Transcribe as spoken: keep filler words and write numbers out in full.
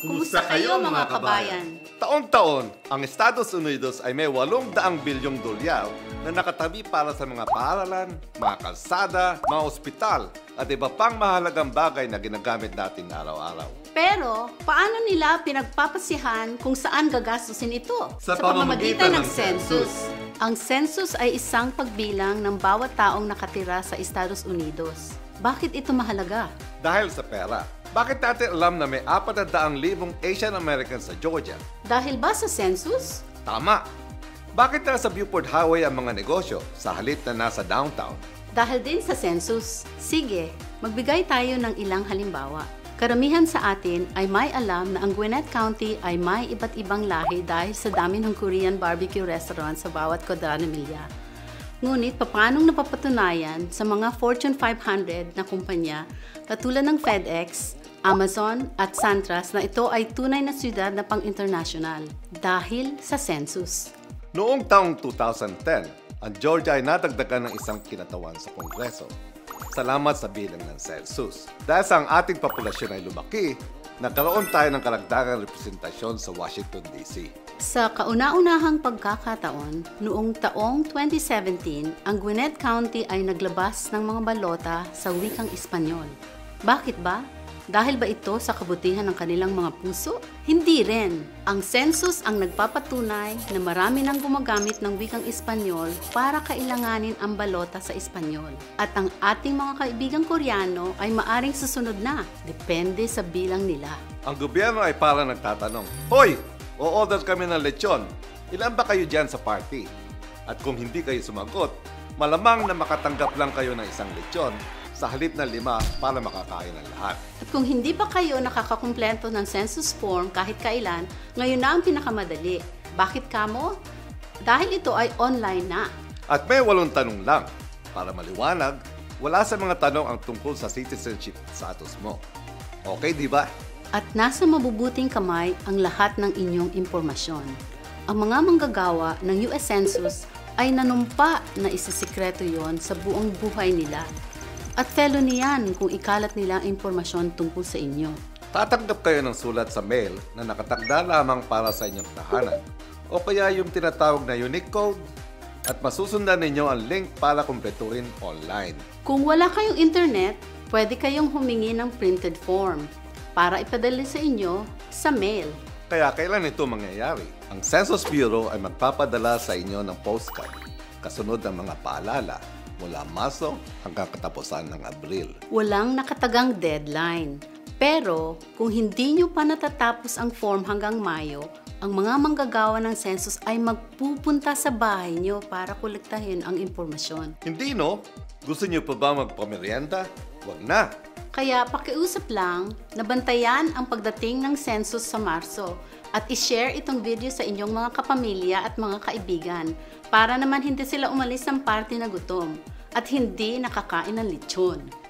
Kumusta kayo mga kabayan? Taon-taon, ang Estados Unidos ay may walong daang bilyong dolyar na nakatabi para sa mga paaralan, mga kalsada, mga ospital at iba pang mahalagang bagay na ginagamit natin araw-araw. Pero, paano nila pinagpapasihan kung saan gagastusin ito? Sa, sa pamamagitan ng census. Ang census ay isang pagbilang ng bawat taong nakatira sa Estados Unidos. Bakit ito mahalaga? Dahil sa pera. Bakit natin alam na may apat na daang libong Asian Americans sa Georgia? Dahil ba sa census? Tama. Bakit nasa Beaufort Highway ang mga negosyo sa halip na nasa downtown? Dahil din sa census. Sige, magbigay tayo ng ilang halimbawa. Karamihan sa atin ay may alam na ang Gwinnett County ay may iba't ibang lahi dahil sa dami ng Korean barbecue restaurant sa bawat kwadrado milya. Ngunit paanong napapatunayan sa mga Fortune five hundred na kumpanya katulad ng FedEx, Amazon at Santras na ito ay tunay na siyudad na pang-international dahil sa census? Noong taong two thousand ten, ang Georgia ay nadagdagan ng isang kinatawan sa Kongreso. Salamat sa bilang ng census. Dahil sa ang ating populasyon ay lumaki, nagkaroon tayo ng karagdagang representasyon sa Washington, D C. Sa kauna-unahang pagkakataon, noong taong twenty seventeen, ang Gwinnett County ay naglabas ng mga balota sa wikang Espanyol. Bakit ba? Dahil ba ito sa kabutihan ng kanilang mga puso? Hindi rin. Ang census ang nagpapatunay na marami nang gumagamit ng wikang Espanyol para kailanganin ang balota sa Espanyol. At ang ating mga kaibigang Koreano ay maaring susunod na. Depende sa bilang nila. Ang gobyerno ay parang nagtatanong, Hoy! O-order kami ng lechon. Ilan ba kayo dyan sa party? At kung hindi kayo sumagot, malamang na makatanggap lang kayo ng isang lechon sa halip na lima para makakain ng lahat. At kung hindi pa kayo nakakakumpleto ng census form kahit kailan, ngayon na ang pinakamadali. Bakit kamo? Dahil ito ay online na. At may walong tanong lang. Para maliwanag, wala sa mga tanong ang tungkol sa citizenship status mo. Okay, di ba? At nasa mabubuting kamay ang lahat ng inyong impormasyon. Ang mga manggagawa ng U S Census ay nanumpa na isisikreto yon sa buong buhay nila. At felony yan kung ikalat nila ang impormasyon tungkol sa inyo. Tatanggap kayo ng sulat sa mail na nakatagda lamang para sa inyong tahanan o kaya yung tinatawag na unique code at masusundan ninyo ang link para kumpletuhin online. Kung wala kayong internet, pwede kayong humingi ng printed form para ipadala sa inyo sa mail. Kaya kailan ito mangyayari? Ang Census Bureau ay magpapadala sa inyo ng postcard kasunod ng mga paalala mula Marso hanggang katapusan ng Abril. Walang nakatagang deadline. Pero kung hindi nyo pa natatapos ang form hanggang Mayo, ang mga manggagawa ng census ay magpupunta sa bahay nyo para kolektahin ang impormasyon. Hindi no? Gusto nyo pa ba magpamerienda? Huwag na! Kaya pakiusap lang na bantayan ang pagdating ng census sa Marso at i-share itong video sa inyong mga kapamilya at mga kaibigan para naman hindi sila umalis ng party na gutom at hindi nakakain ng lechon.